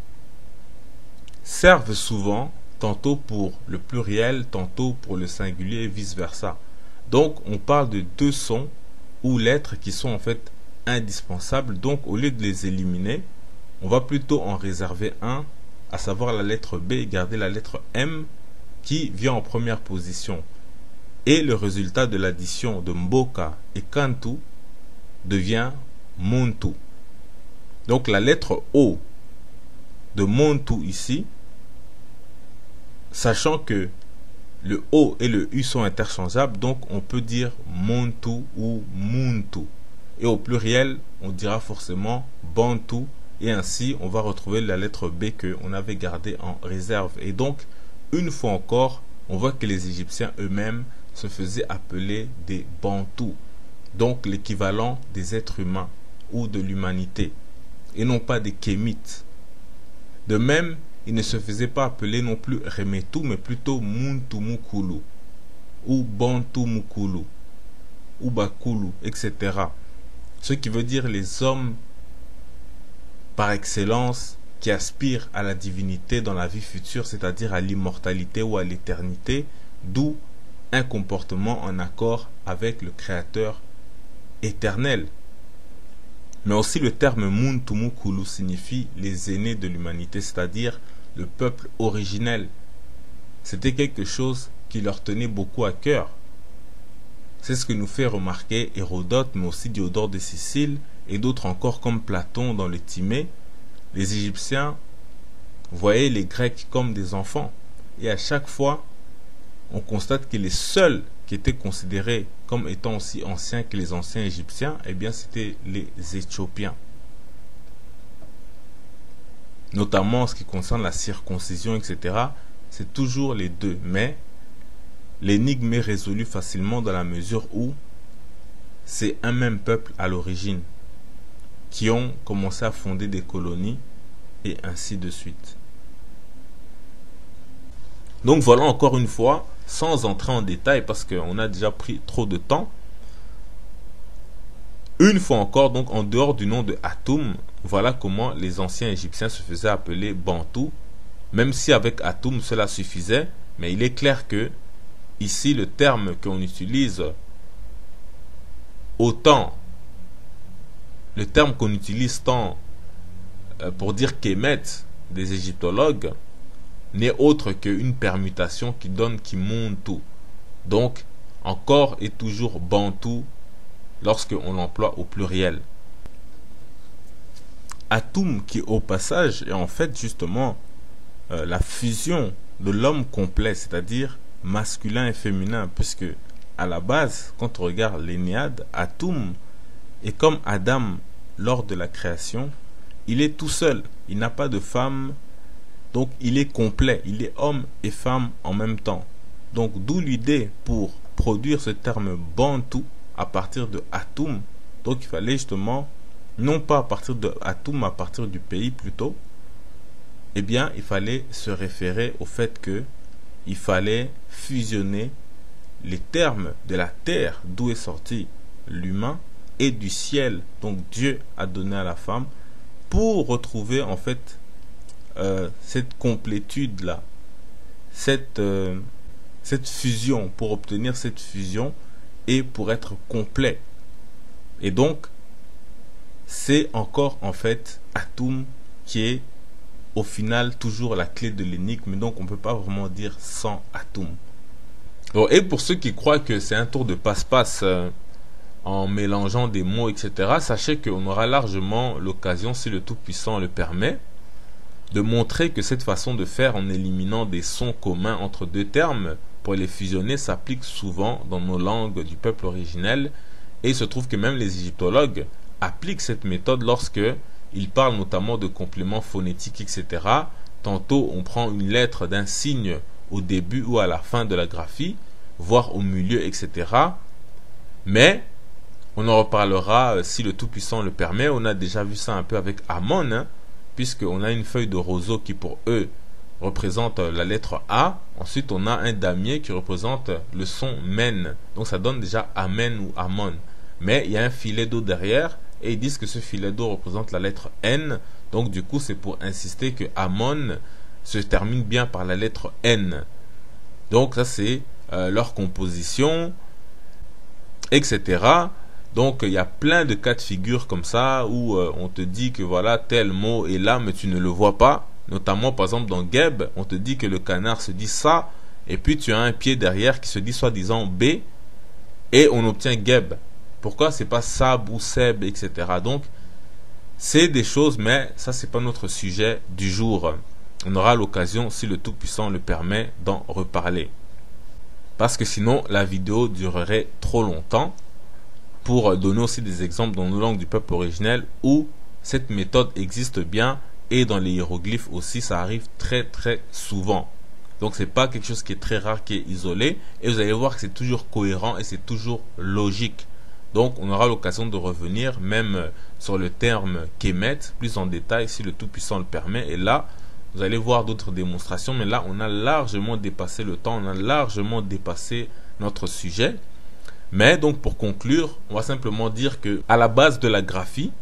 servent souvent tantôt pour le pluriel, tantôt pour le singulier et vice-versa. Donc, on parle de deux sons ou lettres qui sont en fait indispensables. Donc, au lieu de les éliminer, on va plutôt en réserver un, à savoir la lettre B, et garder la lettre M qui vient en première position. Et le résultat de l'addition de Mboka et Kantu devient Muntu. Donc la lettre O de Muntu ici, sachant que le O et le U sont interchangeables, donc on peut dire Montu ou Muntu. Et au pluriel, on dira forcément Bantu. Et ainsi, on va retrouver la lettre B que on avait gardée en réserve. Et donc, une fois encore, on voit que les Égyptiens eux-mêmes se faisaient appeler des Bantous. Donc, l'équivalent des êtres humains ou de l'humanité. Et non pas des Kémites. De même, ils ne se faisaient pas appeler non plus Remetu, mais plutôt Muntu Mukulu. Ou Bantu Mukulu. Ou Bakulu, etc. Ce qui veut dire les hommes par excellence qui aspirent à la divinité dans la vie future, c'est-à-dire à l'immortalité ou à l'éternité, d'où un comportement en accord avec le Créateur éternel. Mais aussi le terme Muntu Mukulu signifie les aînés de l'humanité, c'est-à-dire le peuple originel. C'était quelque chose qui leur tenait beaucoup à cœur. C'est ce que nous fait remarquer Hérodote, mais aussi Diodore de Sicile et d'autres encore comme Platon dans le Timée. Les Égyptiens voyaient les Grecs comme des enfants. Et à chaque fois, on constate que les seuls qui étaient considérés comme étant aussi anciens que les anciens Égyptiens, eh bien c'était les Éthiopiens. Notamment en ce qui concerne la circoncision, etc. C'est toujours les deux. Mais l'énigme est résolue facilement dans la mesure où c'est un même peuple à l'origine qui ont commencé à fonder des colonies et ainsi de suite. Donc voilà, encore une fois, sans entrer en détail parce qu'on a déjà pris trop de temps, une fois encore, donc en dehors du nom de Atum, voilà comment les anciens Égyptiens se faisaient appeler Bantou, même si avec Atum cela suffisait, mais il est clair que ici le terme qu'on utilise, autant le terme qu'on utilise tant pour dire Kemet des égyptologues n'est autre qu'une permutation qui donne Kimuntu. Donc encore et toujours Bantou lorsque on l'emploie au pluriel. Atum qui au passage est en fait justement la fusion de l'homme complet, c'est-à-dire masculin et féminin, puisque à la base, quand on regarde l'Énéade, Atum est comme Adam lors de la création, il est tout seul, il n'a pas de femme, donc il est complet, il est homme et femme en même temps. Donc d'où l'idée pour produire ce terme Bantou à partir de Atum. Donc il fallait justement, non pas à partir de Atum, à partir du pays plutôt, eh bien il fallait se référer au fait que il fallait fusionner les termes de la terre d'où est sorti l'humain et du ciel, donc Dieu a donné à la femme, pour retrouver en fait cette complétude là, cette fusion, pour obtenir cette fusion et pour être complet. Et donc c'est encore en fait Atum qui est au final toujours la clé de l'énigme, donc on ne peut pas vraiment dire sans Atum. Bon, et pour ceux qui croient que c'est un tour de passe-passe en mélangeant des mots, etc., sachez qu'on aura largement l'occasion, si le Tout-Puissant le permet, de montrer que cette façon de faire en éliminant des sons communs entre deux termes pour les fusionner s'applique souvent dans nos langues du peuple originel, et il se trouve que même les égyptologues appliquent cette méthode lorsque ils parlent notamment de compléments phonétiques, etc. Tantôt on prend une lettre d'un signe au début ou à la fin de la graphie, voire au milieu, etc. Mais on en reparlera si le Tout-Puissant le permet. On a déjà vu ça un peu avec Amon, hein, puisqu'on a une feuille de roseau qui pour eux représente la lettre A. Ensuite on a un damier qui représente le son Men. Donc ça donne déjà Amen ou Amon. Mais il y a un filet d'eau derrière et ils disent que ce filet d'eau représente la lettre N. Donc du coup c'est pour insister que Amon se termine bien par la lettre N. Donc ça c'est leur composition, etc. Donc il y a plein de cas de figure comme ça où on te dit que voilà tel mot est là mais tu ne le vois pas. Notamment par exemple dans Geb, on te dit que le canard se dit ça et puis tu as un pied derrière qui se dit soi-disant B et on obtient Geb. Pourquoi c'est pas Sab ou Seb, etc. Donc c'est des choses, mais ça c'est pas notre sujet du jour. On aura l'occasion, si le Tout-Puissant le permet, d'en reparler. Parce que sinon, la vidéo durerait trop longtemps, pour donner aussi des exemples dans nos langues du peuple originel où cette méthode existe bien, et dans les hiéroglyphes aussi, ça arrive très très souvent. Donc c'est pas quelque chose qui est très rare, qui est isolé, et vous allez voir que c'est toujours cohérent et c'est toujours logique. Donc on aura l'occasion de revenir même sur le terme Kemet plus en détail si le Tout-Puissant le permet, et là vous allez voir d'autres démonstrations, mais là on a largement dépassé le temps, on a largement dépassé notre sujet. Mais donc pour conclure, on va simplement dire que à la base de la graphie,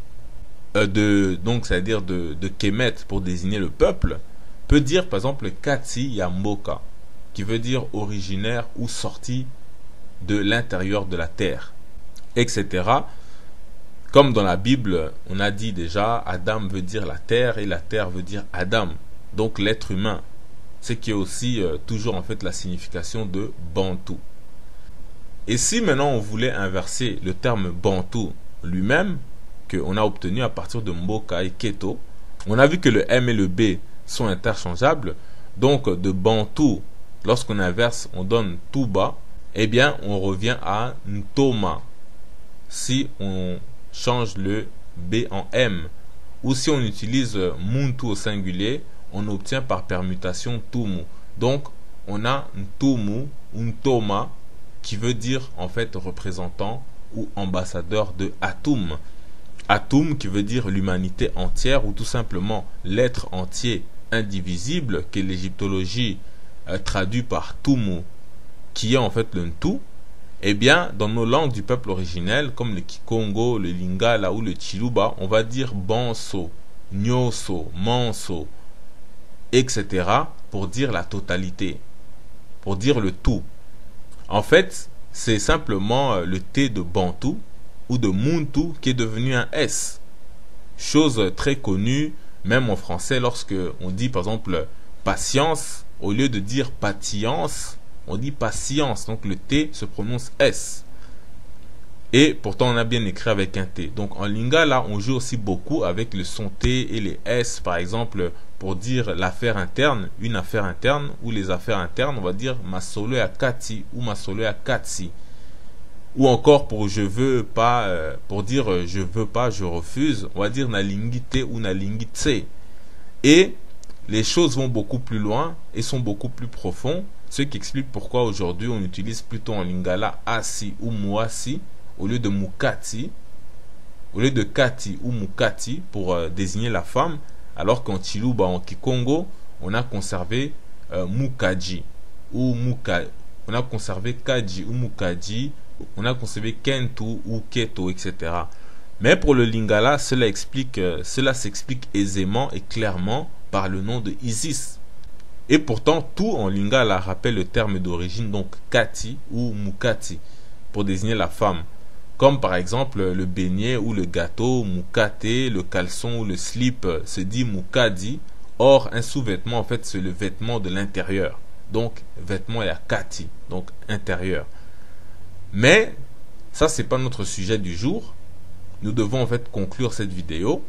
donc c'est-à-dire de Kemet pour désigner le peuple, peut dire par exemple Kati Yamboka, qui veut dire originaire ou sorti de l'intérieur de la terre, etc. Comme dans la Bible, on a dit déjà, Adam veut dire la terre et la terre veut dire Adam. Donc l'être humain, ce qui est aussi toujours en fait la signification de Bantou. Et si maintenant on voulait inverser le terme Bantou lui-même, qu'on a obtenu à partir de Mboka et Keto, on a vu que le M et le B sont interchangeables. Donc de Bantou, lorsqu'on inverse, on donne Touba, eh bien on revient à Ntoma si on change le B en M. Ou si on utilise Muntu au singulier, on obtient par permutation Tumu. Donc on a Ntumu ou Ntoma qui veut dire en fait représentant ou ambassadeur de Atum. Atum qui veut dire l'humanité entière ou tout simplement l'être entier indivisible que l'égyptologie traduit par Tumu qui est en fait le Ntu. Eh bien, dans nos langues du peuple originel, comme le Kikongo, le Lingala ou le Chiluba, on va dire Banso, Nyoso, Manso, etc. pour dire la totalité, pour dire le tout. En fait, c'est simplement le T de Bantou ou de Muntu qui est devenu un S. Chose très connue, même en français, lorsque on dit par exemple patience, au lieu de dire patience, on dit patience, donc le T se prononce S. Et pourtant, on a bien écrit avec un T. Donc, en lingala, on joue aussi beaucoup avec le son T et les S, par exemple, pour dire l'affaire interne, une affaire interne, ou les affaires internes, on va dire masolo ya kati ou masolo ya katsi. Ou encore pour je veux pas, pour dire je veux pas, je refuse, on va dire nalingi te ou nalingi tse. Et les choses vont beaucoup plus loin et sont beaucoup plus profonds, ce qui explique pourquoi aujourd'hui on utilise plutôt en lingala asi ou muasi au lieu de mukati, au lieu de kati ou mukati pour désigner la femme, alors qu'en Chiluba, en Kikongo, on a conservé mukaji ou muka, on a conservé kaji ou mukaji, on a conservé kentu ou keto, etc. Mais pour le lingala, cela s'explique aisément et clairement par le nom de Isis. Et pourtant, tout en lingala rappelle le terme d'origine, donc kati ou mukati, pour désigner la femme. Comme par exemple le beignet ou le gâteau, mukate, le caleçon ou le slip se dit mukadi. Or, un sous-vêtement, en fait, c'est le vêtement de l'intérieur. Donc, vêtement est à kati, donc intérieur. Mais, ça, c'est pas notre sujet du jour. Nous devons en fait conclure cette vidéo.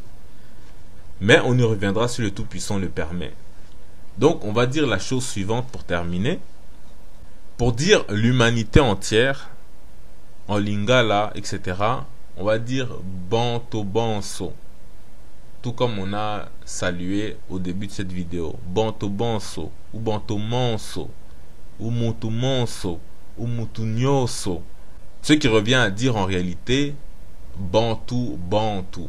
Mais on y reviendra si le Tout-Puissant le permet. Donc, on va dire la chose suivante pour terminer. Pour dire l'humanité entière, en lingala, etc., on va dire banto banso. Tout comme on a salué au début de cette vidéo. Banto banso, ou banto manso, ou mutu manso, ou mutu nyoso. Ce qui revient à dire en réalité bantu bantu.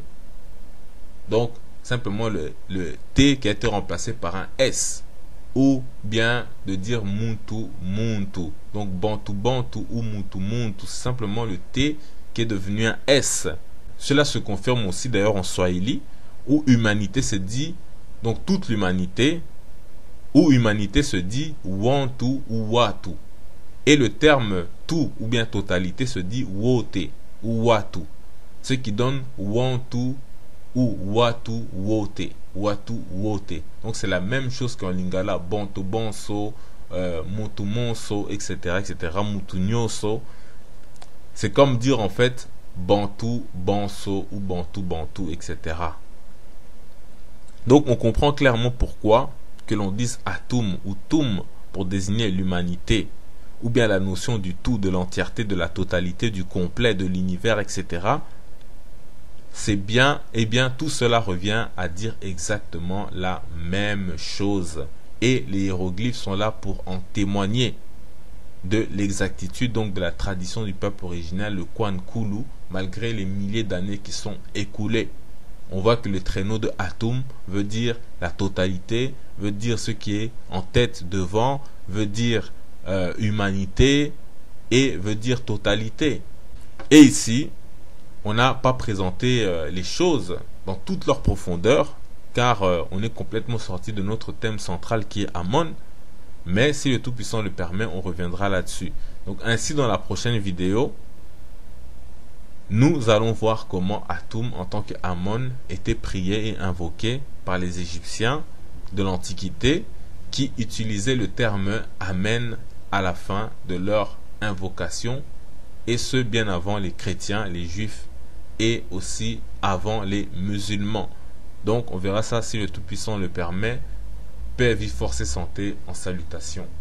Donc, simplement le T qui a été remplacé par un S. Ou bien de dire muntu muntu. Donc bantu bantu ou muntu muntu, c'est simplement le T qui est devenu un S. Cela se confirme aussi d'ailleurs en Swahili, où humanité se dit, donc toute l'humanité, où humanité se dit wantu ou watu. Et le terme tout ou bien totalité se dit wote ou watu, ce qui donne wantu ou watu wote. Watu wote. Donc c'est la même chose qu'en lingala, banto banso, mutu monso, etc., etc., mutu nyoso. C'est comme dire en fait bantu banso ou bantu bantu, etc. Donc on comprend clairement pourquoi que l'on dise atum ou tum pour désigner l'humanité, ou bien la notion du tout, de l'entièreté, de la totalité, du complet, de l'univers, etc. C'est bien, et bien tout cela revient à dire exactement la même chose. Et les hiéroglyphes sont là pour en témoigner de l'exactitude, donc de la tradition du peuple original, le Kwankulu, malgré les milliers d'années qui sont écoulées. On voit que le traîneau de Atum veut dire la totalité, veut dire ce qui est en tête devant, veut dire humanité et veut dire totalité. Et ici, on n'a pas présenté les choses dans toute leur profondeur, car on est complètement sorti de notre thème central qui est Amon. Mais si le Tout-Puissant le permet, on reviendra là-dessus. Donc ainsi, dans la prochaine vidéo, nous allons voir comment Atum en tant qu'Amon était prié et invoqué par les Égyptiens de l'Antiquité, qui utilisaient le terme Amen à la fin de leur invocation, et ce bien avant les chrétiens, les juifs, et aussi avant les musulmans. Donc on verra ça si le Tout-Puissant le permet. Paix, vie, force et santé en salutation.